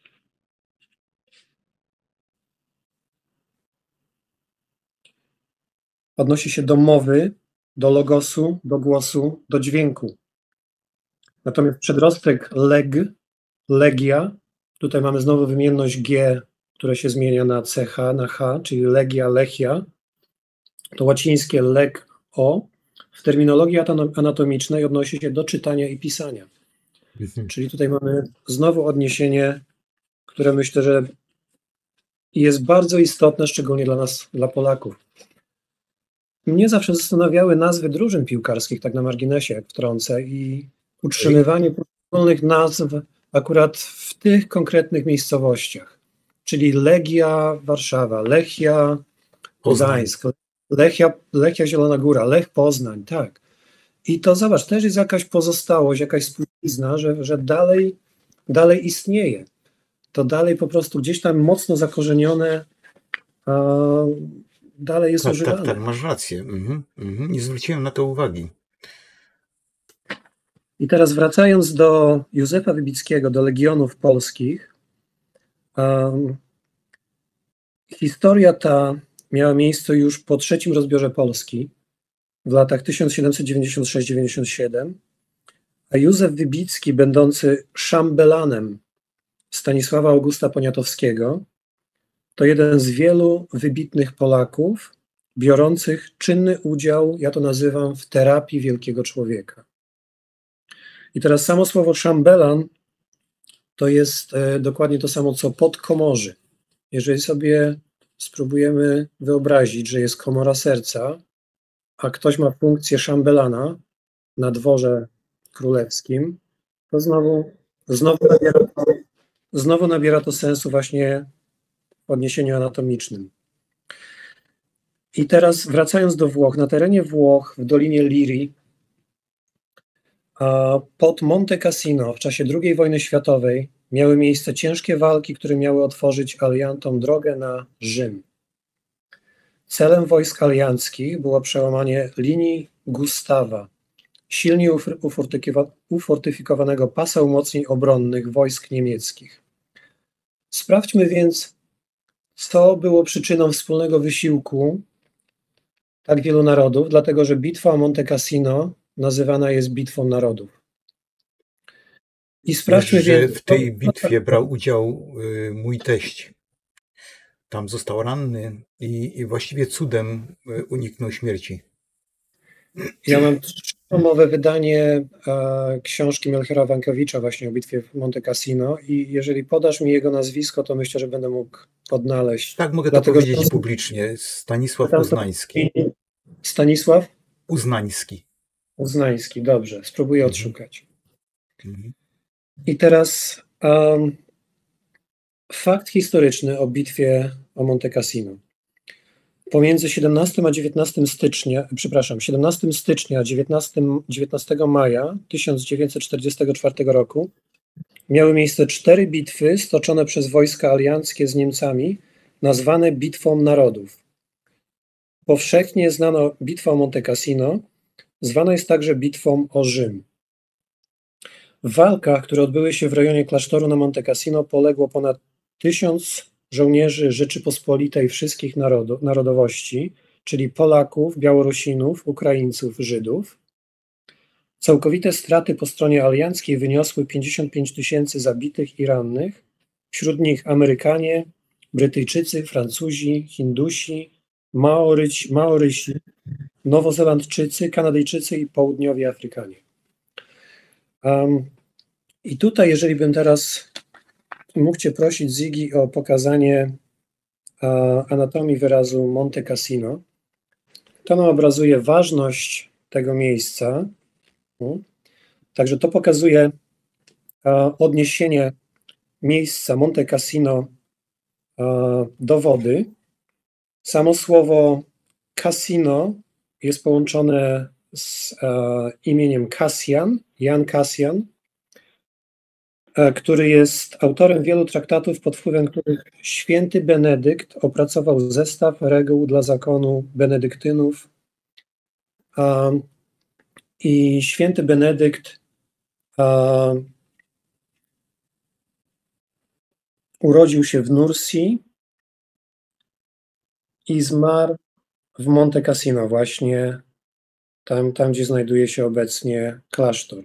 odnosi się do mowy, do logosu, do głosu, do dźwięku. Natomiast przedrostek leg, legia, tutaj mamy znowu wymienność G, które się zmienia na C H, na H, czyli legia, lechia, to łacińskie leg, o, w terminologii anatomicznej odnosi się do czytania i pisania. Mhm. Czyli tutaj mamy znowu odniesienie, które myślę, że jest bardzo istotne, szczególnie dla nas, dla Polaków. Mnie zawsze zastanawiały nazwy drużyn piłkarskich, tak na marginesie, jak wtrącę, i utrzymywanie poszczególnych nazw akurat w tych konkretnych miejscowościach. Czyli Legia Warszawa, Lechia Gdańsk, Lechia, Lechia Zielona Góra, Lech Poznań, tak. I to zobacz, też jest jakaś pozostałość, jakaś spuścizna, że, że dalej, dalej istnieje. To dalej po prostu gdzieś tam mocno zakorzenione, a dalej jest tak, używane. Tak, tak, masz rację. Mhm, mhm. Nie zwróciłem na to uwagi. I teraz wracając do Józefa Wybickiego, do Legionów Polskich, um, historia ta miała miejsce już po trzecim rozbiorze Polski w latach tysiąc siedemset dziewięćdziesiąt sześć dziewięćdziesiąt siedem, a Józef Wybicki, będący szambelanem Stanisława Augusta Poniatowskiego, to jeden z wielu wybitnych Polaków biorących czynny udział, ja to nazywam, w terapii wielkiego człowieka. I teraz samo słowo szambelan to jest e, dokładnie to samo, co podkomorzy. Jeżeli sobie spróbujemy wyobrazić, że jest komora serca, a ktoś ma funkcję szambelana na dworze królewskim, to znowu, znowu, nabiera, to, znowu nabiera to sensu właśnie w odniesieniu anatomicznym. I teraz wracając do Włoch, na terenie Włoch, w Dolinie Lirii, pod Monte Cassino w czasie drugiej wojny światowej miały miejsce ciężkie walki, które miały otworzyć aliantom drogę na Rzym. Celem wojsk alianckich było przełamanie linii Gustawa, silnie ufortyfikowanego pasa umocnień obronnych wojsk niemieckich. Sprawdźmy więc, co było przyczyną wspólnego wysiłku tak wielu narodów, dlatego że bitwa o Monte Cassino nazywana jest bitwą narodów. I sprawdźmy, Wiesz, że więc, w tej bitwie brał udział y, mój teść. Tam został ranny i, i właściwie cudem y, uniknął śmierci. Ja mam trzytomowe wydanie e, książki Melchiora Wańkowicza właśnie o bitwie w Monte Cassino i jeżeli podasz mi jego nazwisko, to myślę, że będę mógł odnaleźć. Tak, mogę Dlatego, to powiedzieć że- publicznie. Stanisław Tam to- Uznański. Stanisław Uznański. Uznański, dobrze, spróbuję Mhm. odszukać. Mhm. I teraz um, fakt historyczny o bitwie o Monte Cassino. Pomiędzy siedemnastego a dziewiętnastego stycznia, przepraszam, siedemnastego stycznia a dziewiętnastego maja tysiąc dziewięćset czterdziestego czwartego roku miały miejsce cztery bitwy stoczone przez wojska alianckie z Niemcami, nazwane Bitwą Narodów. Powszechnie znano bitwa o Monte Cassino, zwana jest także Bitwą o Rzym. W walkach, które odbyły się w rejonie klasztoru na Monte Cassino, poległo ponad tysiąc żołnierzy Rzeczypospolitej wszystkich narodo- narodowości, czyli Polaków, Białorusinów, Ukraińców, Żydów. Całkowite straty po stronie alianckiej wyniosły pięćdziesiąt pięć tysięcy zabitych i rannych, wśród nich Amerykanie, Brytyjczycy, Francuzi, Hindusi, Maoryci, Maorysi, Nowozelandczycy, Kanadyjczycy i południowi Afrykanie. Um, I tutaj, jeżeli bym teraz mógł Cię prosić, Ziggy, o pokazanie a, anatomii wyrazu Monte Cassino, to nam obrazuje ważność tego miejsca. Hmm. Także to pokazuje a, odniesienie miejsca Monte Cassino a, do wody. Samo słowo Cassino jest połączone z a, imieniem Cassian, Jan Cassian, który jest autorem wielu traktatów, pod wpływem których święty Benedykt opracował zestaw reguł dla zakonu benedyktynów. I święty Benedykt urodził się w Nursi i zmarł w Monte Cassino, właśnie tam, tam gdzie znajduje się obecnie klasztor.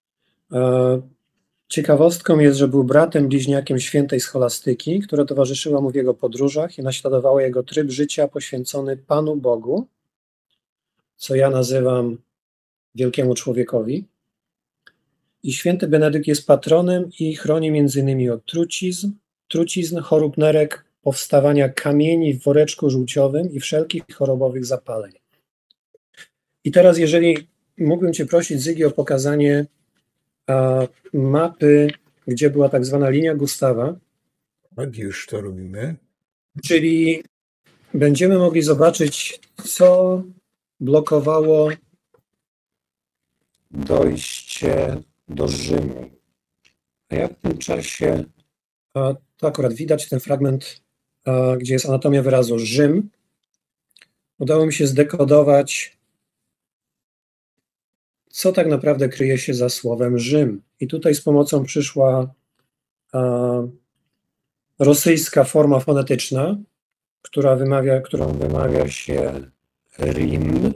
Ciekawostką jest, że był bratem bliźniakiem świętej scholastyki, która towarzyszyła mu w jego podróżach i naśladowała jego tryb życia poświęcony Panu Bogu, co ja nazywam wielkiemu człowiekowi. I święty Benedykt jest patronem i chroni między innymi od trucizn, trucizn, chorób nerek, powstawania kamieni w woreczku żółciowym i wszelkich chorobowych zapaleń. I teraz, jeżeli mógłbym Cię prosić, Ziggy, o pokazanie a, mapy, gdzie była tak zwana linia Gustawa. Tak, już to robimy. Czyli będziemy mogli zobaczyć, co blokowało dojście do Rzymu. A ja w tym czasie, a, to akurat widać ten fragment, a, gdzie jest anatomia wyrazu Rzym. Udało mi się zdekodować, co tak naprawdę kryje się za słowem Rzym. I tutaj z pomocą przyszła a, rosyjska forma fonetyczna, która wymawia, którą wymawia się Rim.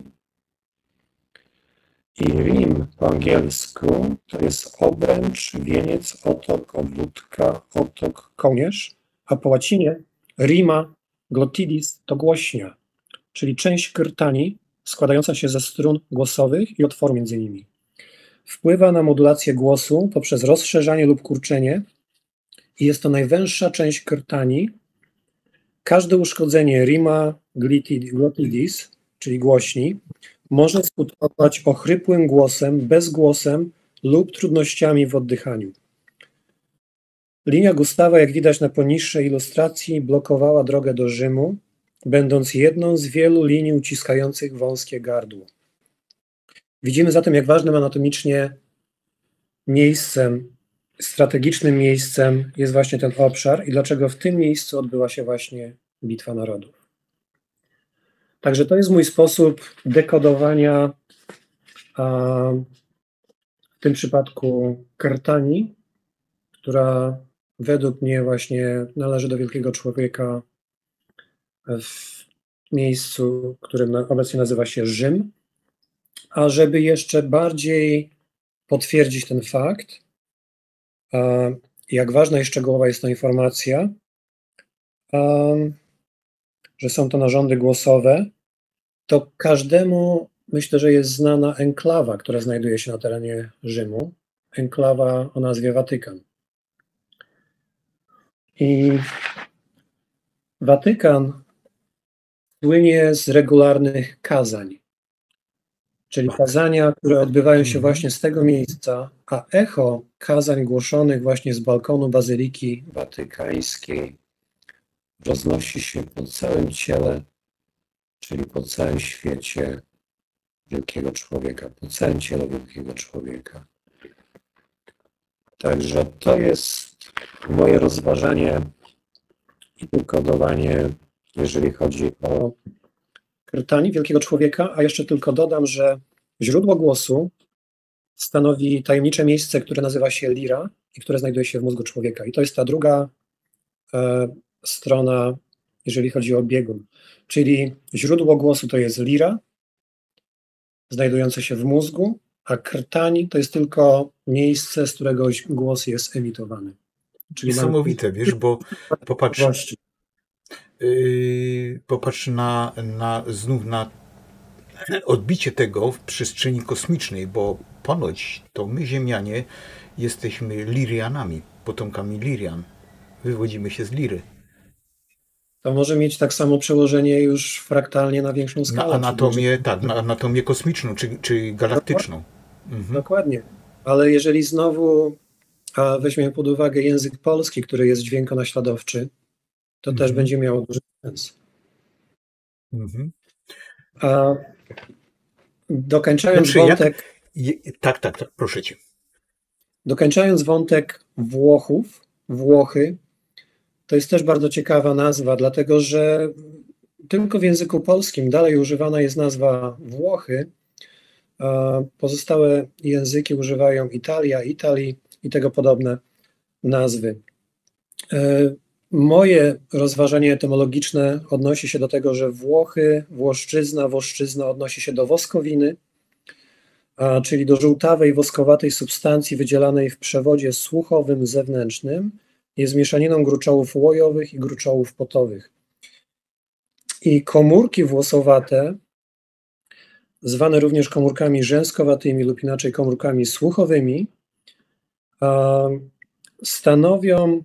I Rim po angielsku to jest obręcz, wieniec, otok, obwódka, otok, kołnierz, a po łacinie rima glottidis to głośnia, czyli część krtani składająca się ze strun głosowych i otworu między nimi. Wpływa na modulację głosu poprzez rozszerzanie lub kurczenie i jest to najwęższa część krtani. Każde uszkodzenie rima glottidis, czyli głośni, może skutkować ochrypłym głosem, bezgłosem lub trudnościami w oddychaniu. Linia Gustawa, jak widać na poniższej ilustracji, blokowała drogę do Rzymu, będąc jedną z wielu linii uciskających wąskie gardło. Widzimy zatem, jak ważnym anatomicznie miejscem, strategicznym miejscem jest właśnie ten obszar i dlaczego w tym miejscu odbyła się właśnie Bitwa Narodów. Także to jest mój sposób dekodowania a, w tym przypadku krtani, która według mnie właśnie należy do wielkiego człowieka w miejscu, którym obecnie nazywa się Rzym. A żeby jeszcze bardziej potwierdzić ten fakt, jak ważna i szczegółowa jest ta informacja, że są to narządy głosowe, to każdemu, myślę, że jest znana enklawa, która znajduje się na terenie Rzymu, enklawa o nazwie Watykan. I Watykan słynie z regularnych kazań, czyli kazania, które odbywają się właśnie z tego miejsca, a echo kazań głoszonych właśnie z balkonu Bazyliki Watykańskiej roznosi się po całym ciele, czyli po całym świecie wielkiego człowieka, po całym ciele wielkiego człowieka. Także to jest moje rozważanie i wykodowanie, jeżeli chodzi o krtani wielkiego człowieka, a jeszcze tylko dodam, że źródło głosu stanowi tajemnicze miejsce, które nazywa się lira i które znajduje się w mózgu człowieka. I to jest ta druga e, strona, jeżeli chodzi o biegun. Czyli źródło głosu to jest lira, znajdujące się w mózgu, a krtań to jest tylko miejsce, z którego głos jest emitowany. Czyli niesamowite, mamy... wiesz, bo popatrz, yy, popatrz na, na znów na odbicie tego w przestrzeni kosmicznej, bo ponoć to my, Ziemianie, jesteśmy Lirianami, potomkami Lirian. Wywodzimy się z Liry. To może mieć tak samo przełożenie już fraktalnie na większą skalę. Na anatomię, tak, na anatomię kosmiczną, czy, czy galaktyczną. Mhm. Dokładnie. Ale jeżeli znowu a weźmiemy pod uwagę język polski, który jest dźwiękonaśladowczy, to mhm. też będzie miało duży sens. Mhm. A dokończając znaczy, wątek... Jak... Tak, tak, tak, proszę cię. Dokończając wątek Włochów, Włochy, to jest też bardzo ciekawa nazwa, dlatego że tylko w języku polskim dalej używana jest nazwa Włochy. Pozostałe języki używają Italia, Italii i tego podobne nazwy. Moje rozważanie etymologiczne odnosi się do tego, że Włochy, Włoszczyzna, Woszczyzna odnosi się do woskowiny, czyli do żółtawej, woskowatej substancji wydzielanej w przewodzie słuchowym zewnętrznym. Jest mieszaniną gruczołów łojowych i gruczołów potowych. I komórki włosowate, zwane również komórkami rzęskowatymi lub inaczej komórkami słuchowymi, stanowią,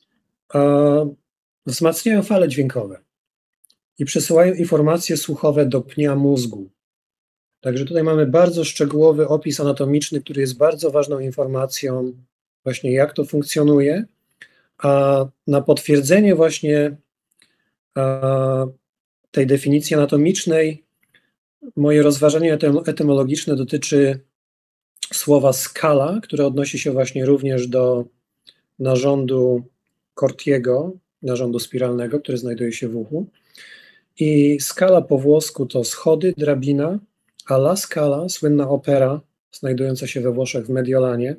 wzmacniają fale dźwiękowe i przesyłają informacje słuchowe do pnia mózgu. Także tutaj mamy bardzo szczegółowy opis anatomiczny, który jest bardzo ważną informacją właśnie, jak to funkcjonuje, a na potwierdzenie właśnie tej definicji anatomicznej moje rozważanie etymologiczne dotyczy słowa skala, które odnosi się właśnie również do narządu Cortiego, narządu spiralnego, który znajduje się w uchu. I skala po włosku to schody, drabina, a La Scala, słynna opera znajdująca się we Włoszech w Mediolanie.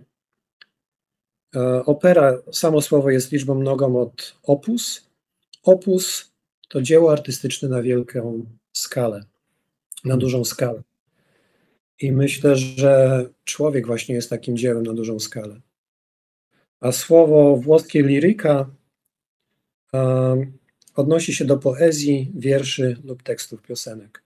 Opera, samo słowo jest liczbą mnogą od opus. Opus to dzieło artystyczne na wielką skalę, na dużą skalę. I myślę, że człowiek właśnie jest takim dziełem na dużą skalę. A słowo włoskie liryka um, odnosi się do poezji, wierszy lub tekstów piosenek.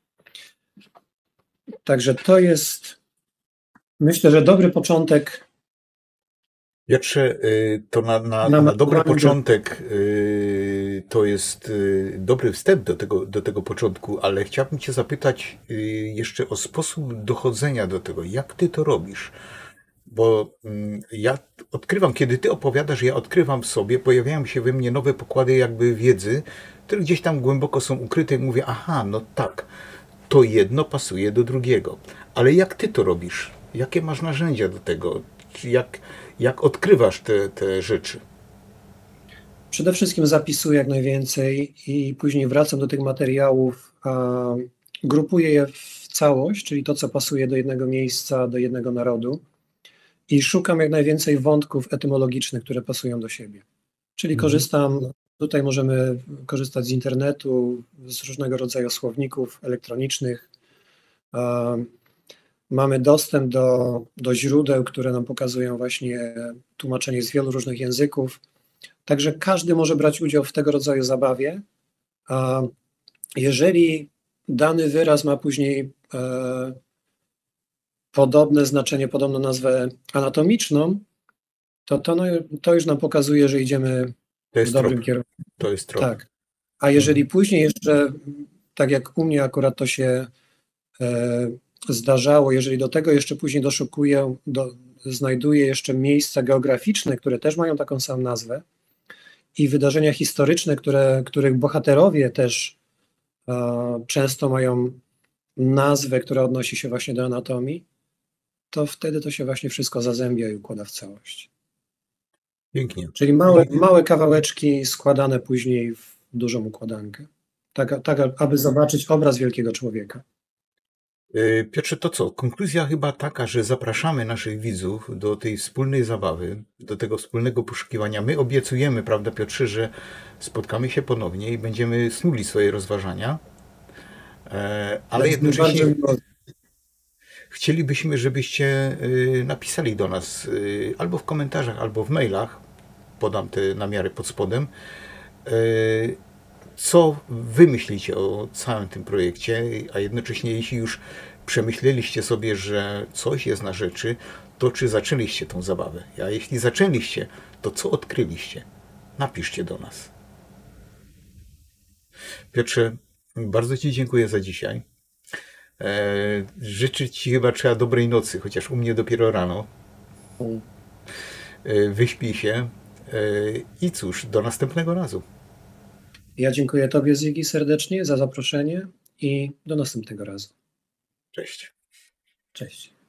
Także to jest, myślę, że dobry początek. Piotrze, to na, na, na, na dobry początek to jest dobry wstęp do tego, do tego początku, ale chciałbym cię zapytać jeszcze o sposób dochodzenia do tego. Jak ty to robisz? Bo ja odkrywam, kiedy ty opowiadasz, ja odkrywam w sobie, pojawiają się we mnie nowe pokłady jakby wiedzy, które gdzieś tam głęboko są ukryte i mówię, aha, no tak, to jedno pasuje do drugiego. Ale jak ty to robisz? Jakie masz narzędzia do tego? Jak, jak odkrywasz te, te rzeczy? Przede wszystkim zapisuję jak najwięcej i później wracam do tych materiałów, a grupuję je w całość, czyli to, co pasuje do jednego miejsca, do jednego narodu i szukam jak najwięcej wątków etymologicznych, które pasują do siebie. Czyli mhm. korzystam, tutaj możemy korzystać z internetu, z różnego rodzaju słowników elektronicznych. Mamy dostęp do, do źródeł, które nam pokazują właśnie tłumaczenie z wielu różnych języków. Także każdy może brać udział w tego rodzaju zabawie. A jeżeli dany wyraz ma później e, podobne znaczenie, podobną nazwę anatomiczną, to to, no, to już nam pokazuje, że idziemy To w jest dobrym trop. kierunku. To jest trop. Tak. A jeżeli później jeszcze, tak jak u mnie akurat to się e, zdarzało, jeżeli do tego jeszcze później doszukuję, do, znajduję jeszcze miejsca geograficzne, które też mają taką samą nazwę i wydarzenia historyczne, które, których bohaterowie też e, często mają nazwę, która odnosi się właśnie do anatomii, to wtedy to się właśnie wszystko zazębia i układa w całość. Pięknie. Czyli małe, małe kawałeczki składane później w dużą układankę, tak, tak aby zobaczyć obraz wielkiego człowieka. Piotrze, to co? Konkluzja chyba taka, że zapraszamy naszych widzów do tej wspólnej zabawy, do tego wspólnego poszukiwania. My obiecujemy, prawda, Piotrze, że spotkamy się ponownie i będziemy snuli swoje rozważania, ale jednocześnie chcielibyśmy, żebyście napisali do nas albo w komentarzach, albo w mailach, podam te namiary pod spodem, co wy myślicie o całym tym projekcie, a jednocześnie jeśli już przemyśleliście sobie, że coś jest na rzeczy, to czy zaczęliście tą zabawę? A jeśli zaczęliście, to co odkryliście? Napiszcie do nas. Piotrze, bardzo ci dziękuję za dzisiaj. Życzę ci chyba trzeba dobrej nocy, chociaż u mnie dopiero rano. Wyśpij się i cóż, do następnego razu. Ja dziękuję tobie, Ziggy, serdecznie za zaproszenie i do następnego razu. Cześć. Cześć.